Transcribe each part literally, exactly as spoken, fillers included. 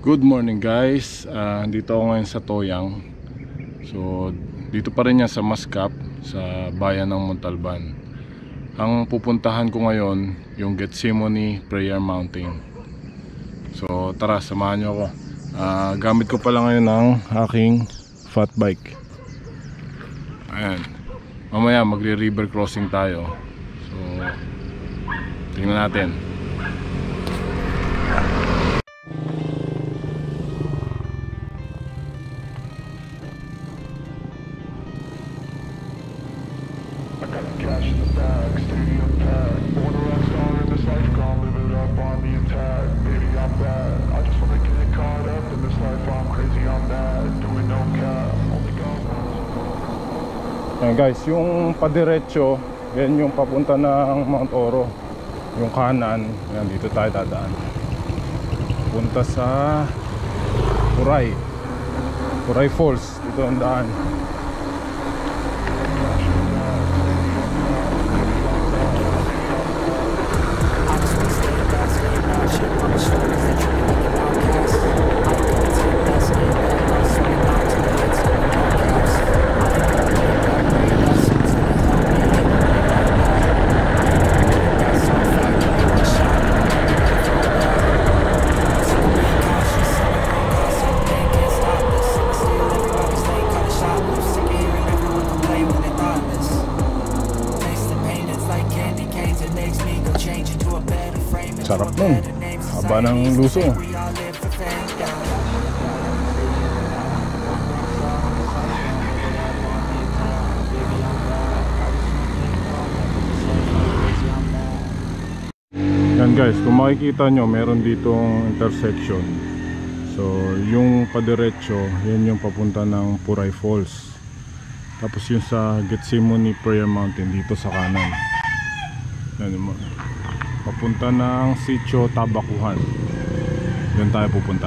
Good morning guys, uh, dito ako ngayon sa Toyang. So dito pa rin yan sa Mascap, sa bayan ng Montalban. Ang pupuntahan ko ngayon yung Gethsemane Prayer Mountain. So tara, samahan nyo ako. uh, Gamit ko pala ngayon ng aking fat bike. Ayan, mamaya magre-river crossing tayo. So tingnan natin. Cash in the bag, stadium packed. Born a rock star in this life, gonna live it up on the attack. Baby, I'm bad. I just wanna get caught up in this life. I'm crazy, I'm bad. Doing no cap. Only God knows. Ayan guys, yung padiretso, yan yung papunta ng Mount Oro. Yung kanan, yan, dito tayo dadaan. Punta sa Puray Puray Falls, dito ang daan. Sarap nun, haba ng luso. Yan guys, kung makikita nyo, meron ditong intersection. So yung padiretso, yan yung papunta ng Puray Falls. Tapos yung sa Gethsemane Prayer Mountain dito sa kanan. Yan yung papunta ng Sitio Tabacuhan. Doon tayo pupunta.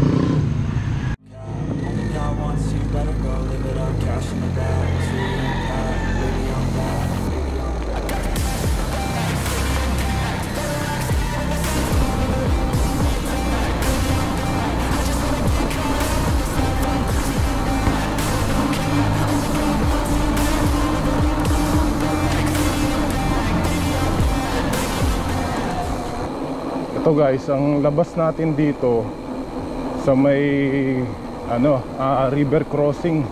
Ito guys, ang labas natin dito sa may ano, uh, river crossing.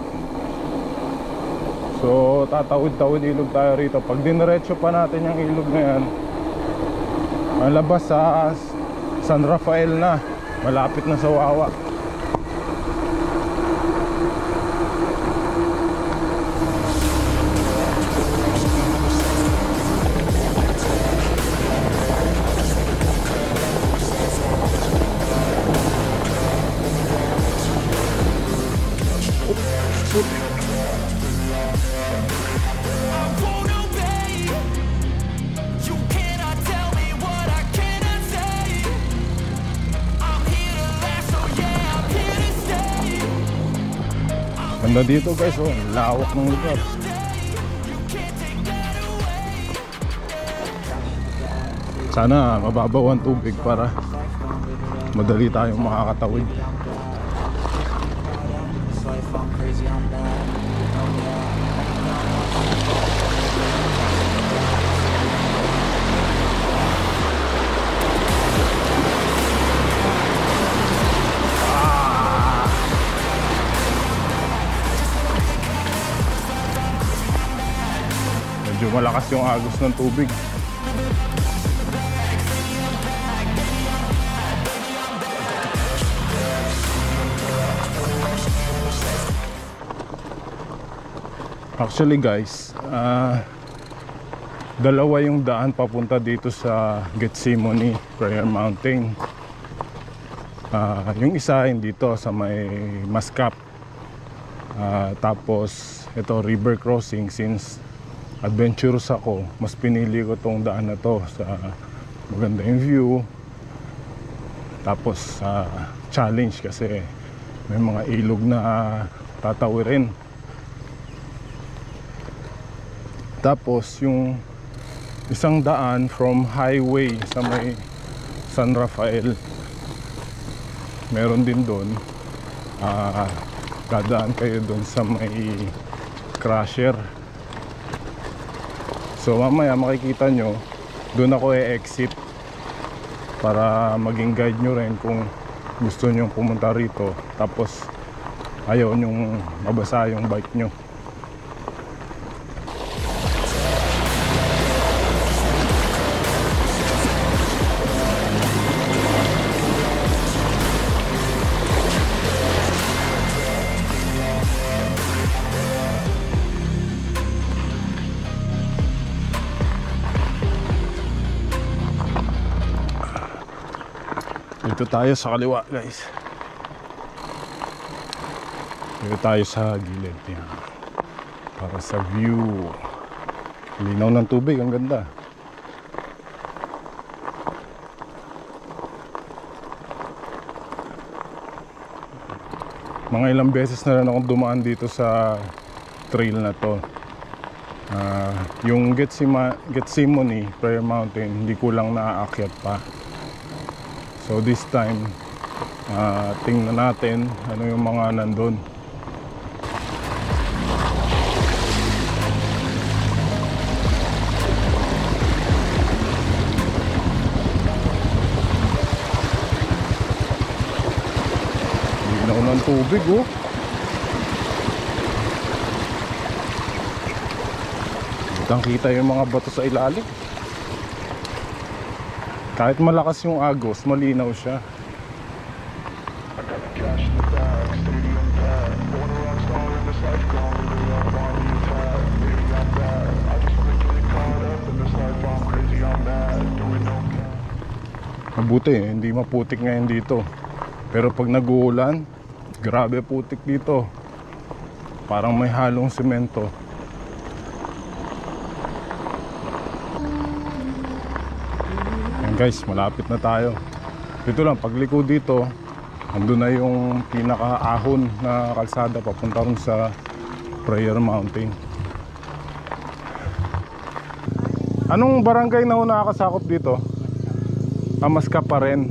So tatawid-tawid ilog tayo rito. Pag diniretso pa natin yung ilog na yan, ang labas sa San Rafael na, malapit na sa Wawa. Ganda dito guys, oh, lawak ng lugar. Sana mababaw ang tubig para madali tayong makakatawid. Medyo malakas yung agos ng tubig. Actually guys, uh, dalawa yung daan papunta dito sa Gethsemane Prayer Mountain. Uh, yung isa dito sa may Mascap. Uh, tapos ito river crossing. Since adventurous ako, mas pinili ko tong daan na to sa maganda yung view. Tapos sa uh, challenge kasi may mga ilog na tatawirin. Tapos yung isang daan from highway sa may San Rafael. meron din doon. uh, Dadaan kayo doon sa may crusher. So mamaya makikita nyo, doon ako e-exit para maging guide nyo rin kung gusto nyo pumunta rito tapos ayaw nyong mabasa yung bike nyo. Dito tayo sa kaliwa, guys. Dito tayo sa gilid. Yan. Para sa view. Linaw ng tubig, ang ganda. Mga ilang beses na rin akong dumaan dito sa trail na to. Uh, yung Getsima, Getsimone Prayer Mountain, hindi ko lang naaakyat pa. So this time, uh, tingnan natin ano yung mga nandun. Linaw ng tubig, oh. Kitang kita yung mga bato sa ilalim. Kahit malakas yung agos, malinaw siya. Mabuti, hindi maputik ngayon dito. Pero pag nag-uulan, grabe putik dito. Parang may halong semento. Guys, malapit na tayo. Dito lang, pagliko dito, andun na yung pinaka-ahon na kalsada papunta rin sa Prayer Mountain. Anong barangay na ho nakakasakop dito? Amaska pa rin.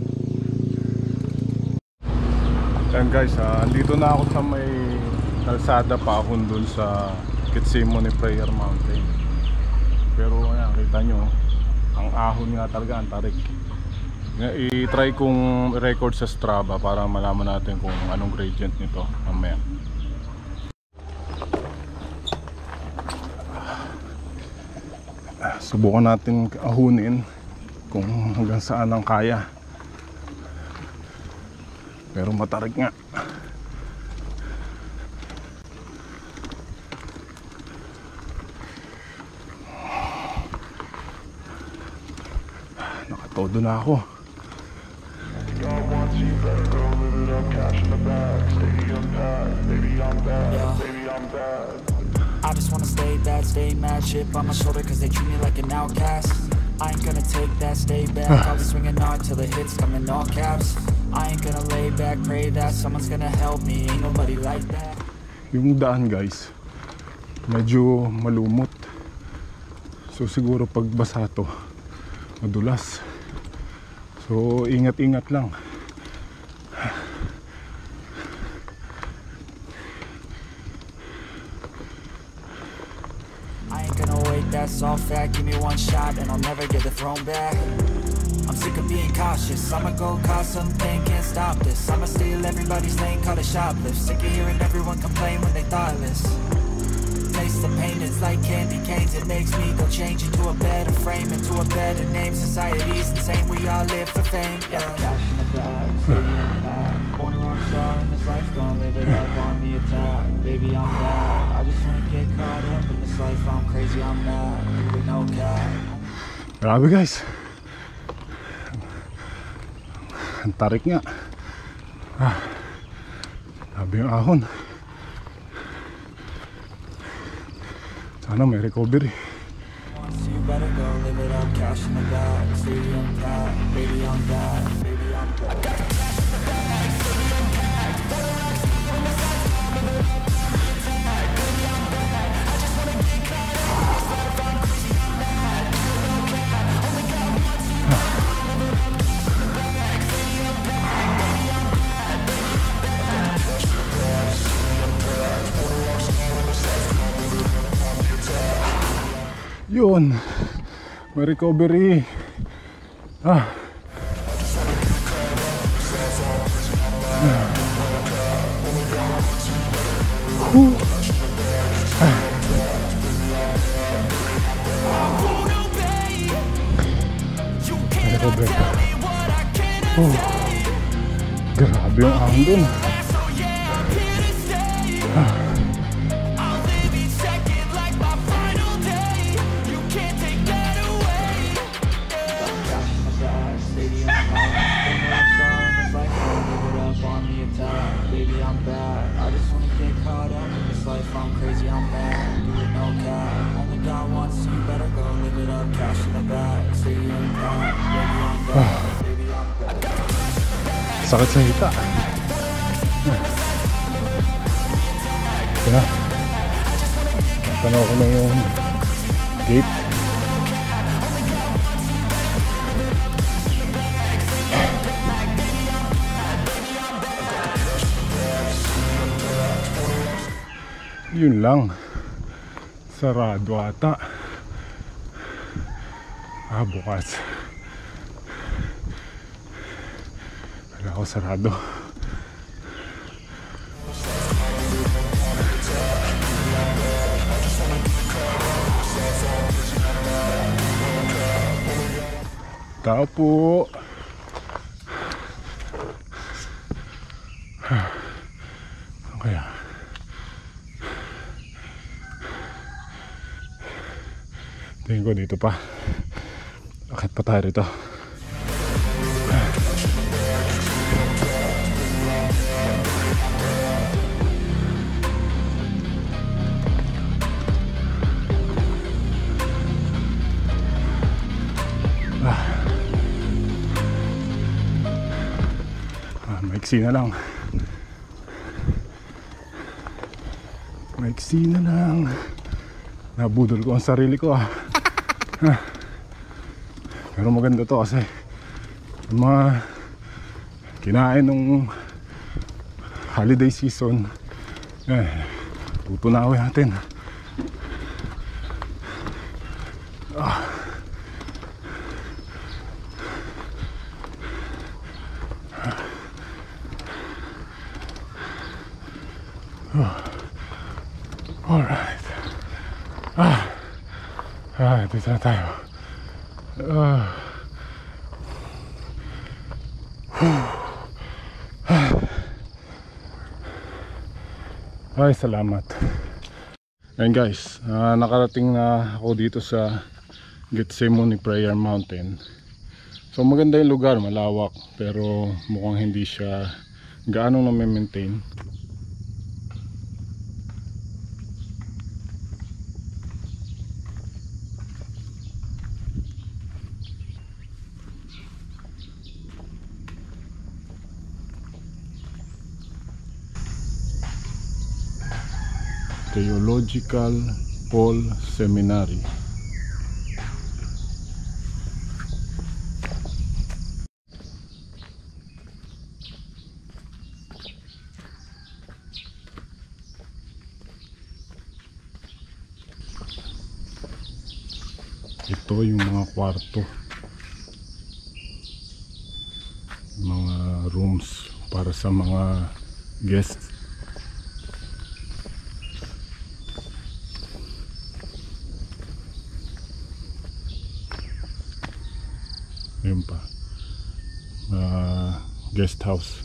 Yan guys, ah, andito na ako sa may kalsada paahon dun sa Getsimone Prayer Mountain. Pero ayan, kita nyo, ang ahon nga talaga, ang tarik. I-try kong record sa Strava para malaman natin kung anong gradient nito mamaya. Subukan natin ahunin kung hanggang saan ang kaya. Pero matarik nga. Nakatodo na ako. I just wanna stay bad, stay mad, chip on my shoulder cause they treat me like an outcast. I ain't gonna take that, stay back, I'll be swinging hard till the hits come in all caps. I ain't gonna lay back, pray that someone's gonna help me, ain't nobody like that. Yung daan guys, medyo malumot. So siguro pag basa to, madulas. So ingat-ingat lang. I ain't gonna wait, that's all fact. Give me one shot and I'll never get the throne back. I'm sick of being cautious, I'ma go cause something, can't stop this. I'ma steal everybody's lane, call it shoplift. Sick of hearing everyone complain when they thoughtless. Taste the pain, it's like candy canes. It makes me go change into a better frame, into a better name. Society's insane, we all live for fame. Yeah. Cash in the bag, stadium pack. Born a rock star in this life, gonna live it up on the attack. Baby, I'm bad, I just wanna get caught up in this life. I'm crazy, I'm mad, with no cap. Grabe guys, ang tarik nga. Ah, grabe yung ahon. Sana may recovery. So you better go live it up, cash in the bag, stadium pack. Baby, I'm bad, baby, I'm bad. I got the cash in the bag, stadium pack. Born a rock star in this life, I'm living it up on the attack. Baby, I'm bad, I just wanna get caught up in this life. I'm crazy, I'm mad, with no cap. Only got one, so you better go live it up, cash in the bag, stadium pack. Baby, I'm bad, Yun, may recovery. Ah. Whew. Ah. May recovery pa. Oh. Grabe yung ahon dun. Ah. I'm crazy, I'm bad, do it no cap. Only God wants you, better go live it up. Cash in the bag, say you ain't bad. Baby, I'm bad, baby, I'm bad. Sakit sa hita. Kaya tanaw ko na yung gate. Yun lang, sarado ata. Ah, bukas. Wala ko sarado. Tao po. Kaya tingin ko dito pa. Akit pa tayo rito. Ah. Ah, maiksi na lang. Maiksi na lang. Nabudol ko ang sarili ko ah. Pero maganda to kasi mga kinain nung holiday season eh, tutunawin natin. Ah. Oh. Alright. Ah. Ah, dito na tayo. Uh, ay, salamat. Ayun guys, uh, nakarating na ako dito sa Gethsemane Prayer Mountain. So maganda yung lugar, malawak, pero mukhang hindi siya gaano na maintain. Theological Paul Seminary. Ito yung mga kwarto, mga rooms para sa mga guests. Yun pa, uh, guest house.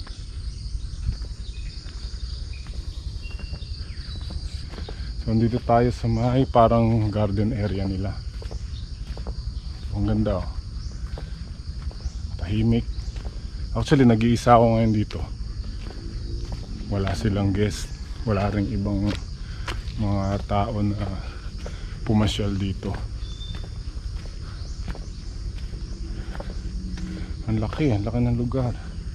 So dito tayo sa may parang garden area nila. Ang ganda oh. Tahimik. Actually nag-iisa ako ngayon dito. Wala silang guest, wala ring ibang mga tao na pumasyal dito. Ang laki, ang laki ng lugar.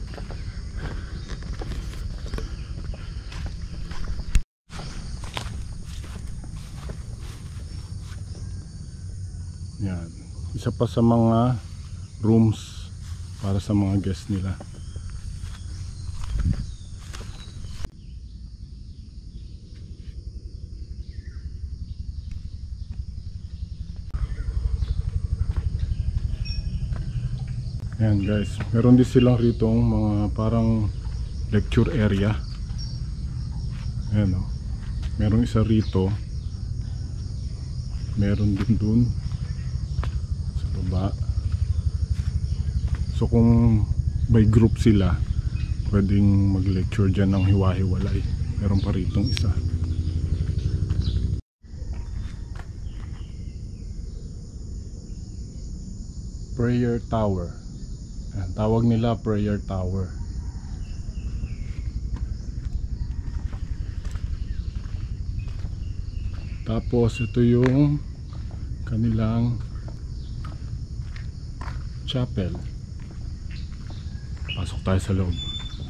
Yan. Isa pa sa mga rooms para sa mga guests nila. Ayan guys, meron din silang rito mga parang lecture area. Ayan o, meron isa rito, meron din dun sa baba. So kung by group sila, pwedeng mag-lecture dyan ng hiwa-hiwalay. Meron pa rito isa. Prayer Tower. Ayan, tawag nila Prayer Tower. Tapos ito yung kanilang chapel. Pasok tayo sa loob.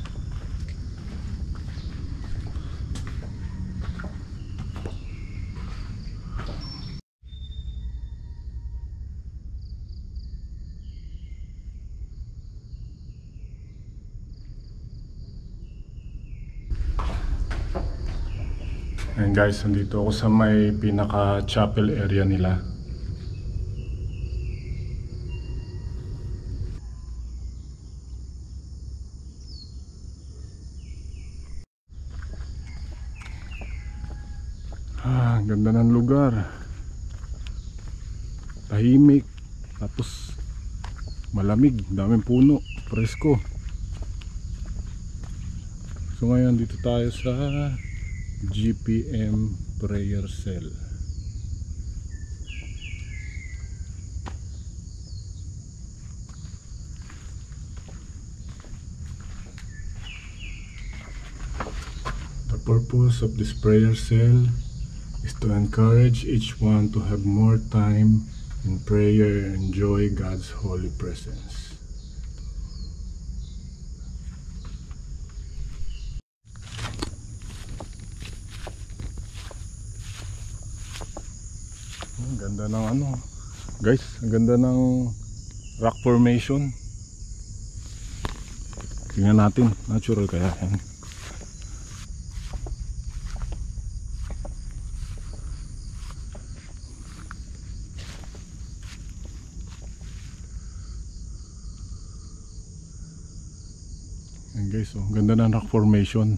Ayan guys, nandito ako sa may pinaka chapel area nila. Ah, ganda ng lugar. Tahimik. Tapos malamig, daming puno, presko. So ngayon dito tayo sa G P M Prayer Cell. The purpose of this prayer cell is to encourage each one to have more time in prayer and enjoy God's holy presence. Ang ganda ng ano, guys, ang ganda ng rock formation. Tingnan natin, natural kaya yan. Ayan guys, oh, ganda ng rock formation.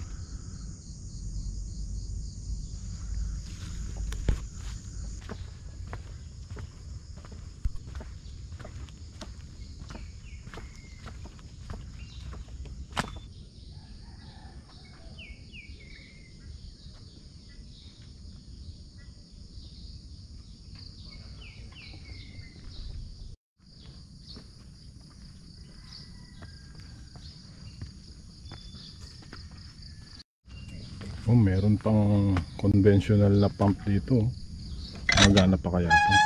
Oh, meron pang conventional na pump dito. Magana pa kaya ito?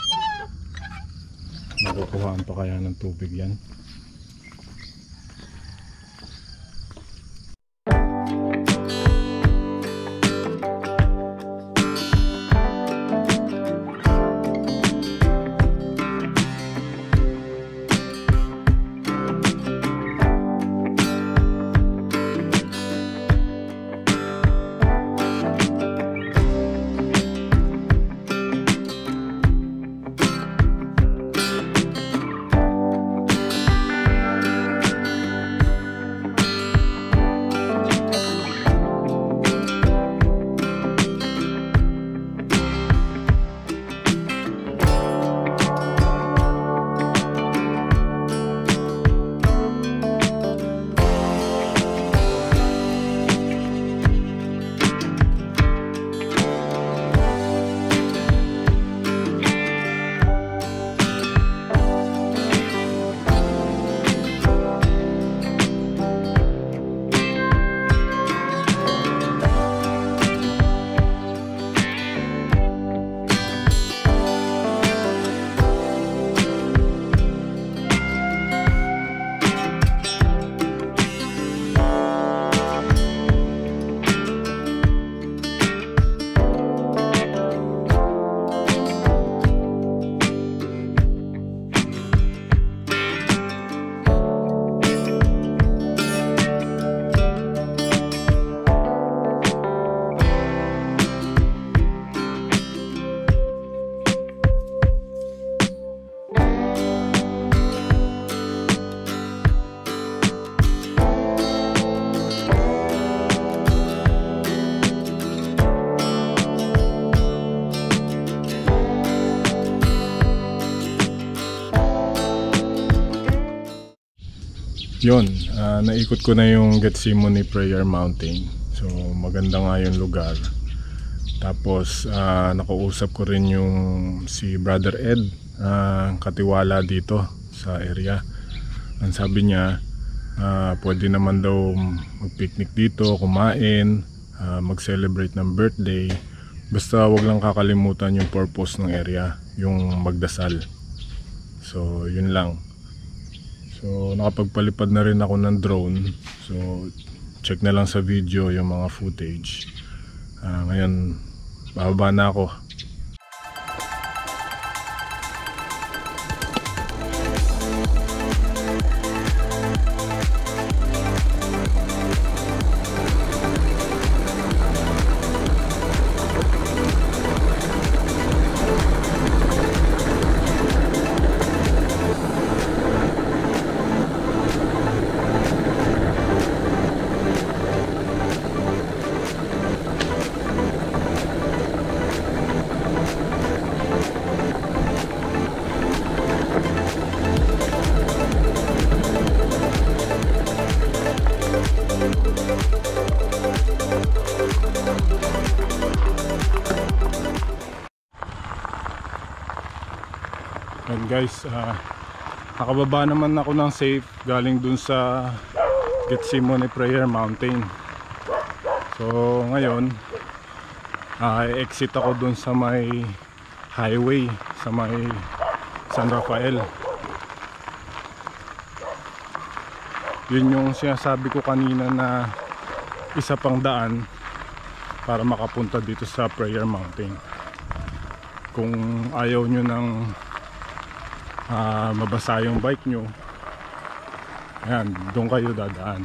Nakukuhaan pa kaya ng tubig yan? Yun, uh, naikot ko na yung Getsimone Prayer Mountain. So maganda nga yung lugar. Tapos uh, nakausap ko rin yung si Brother Ed, uh, katiwala dito sa area. Ang sabi niya, uh, pwede naman daw mag-picnic dito, kumain, uh, mag-celebrate ng birthday. Basta wag lang kakalimutan yung purpose ng area, yung magdasal. So yun lang. So nakapagpalipad na rin ako ng drone. So check na lang sa video yung mga footage. uh, Ngayon bababa na ako. And guys, uh, nakababa naman ako ng safe galing dun sa Getsimone Prayer Mountain. So ngayon uh, exit ako dun sa may highway, sa may San Rafael. Yun yung sinasabi ko kanina na isa pang daan para makapunta dito sa Prayer Mountain. Kung ayaw nyo ng Uh, mabasa yung bike nyo, ayan, doon kayo dadaan.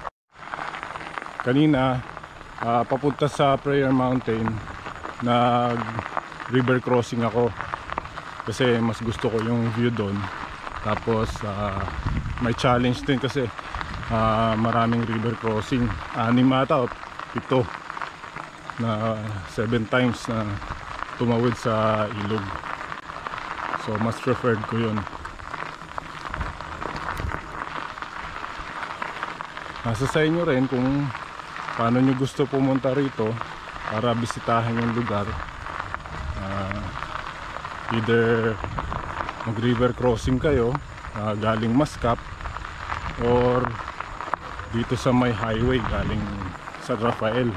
Kanina uh, papunta sa Prayer Mountain, nag river crossing ako kasi mas gusto ko yung view doon. Tapos uh, may challenge din kasi uh, maraming river crossing, anim ata o pito na seven times na tumawid sa ilog. So mas preferred ko yun. Nasa sa inyo rin kung paano nyo gusto pumunta rito para bisitahin yung lugar. uh, Either mag river crossing kayo uh, galing Mascap, or dito sa may highway galing San Rafael.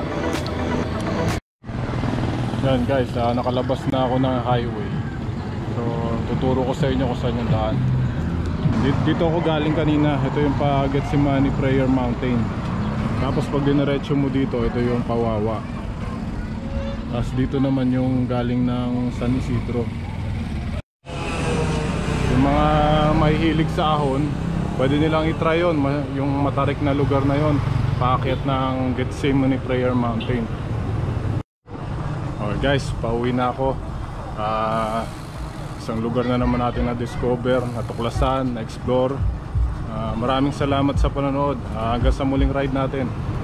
Yan guys, uh, nakalabas na ako ng highway. So tuturo ko sa inyo kung saan yung daan. Dito, dito ako galing kanina. Ito yung pa Getsemani Prayer Mountain. Tapos pag diniretso mo dito, ito yung Pawawa. Tapos dito naman yung galing ng San Isidro. Yung mga mahihilig sa ahon, pwede nilang itry yun, yung matarik na lugar na yun, paakyat ng Getsemani Prayer Mountain. Okay guys, pauwi na ako. uh, Isang lugar na naman natin na-discover, natuklasan, na-explore. uh, Maraming salamat sa panonood. uh, Hanggang sa muling ride natin.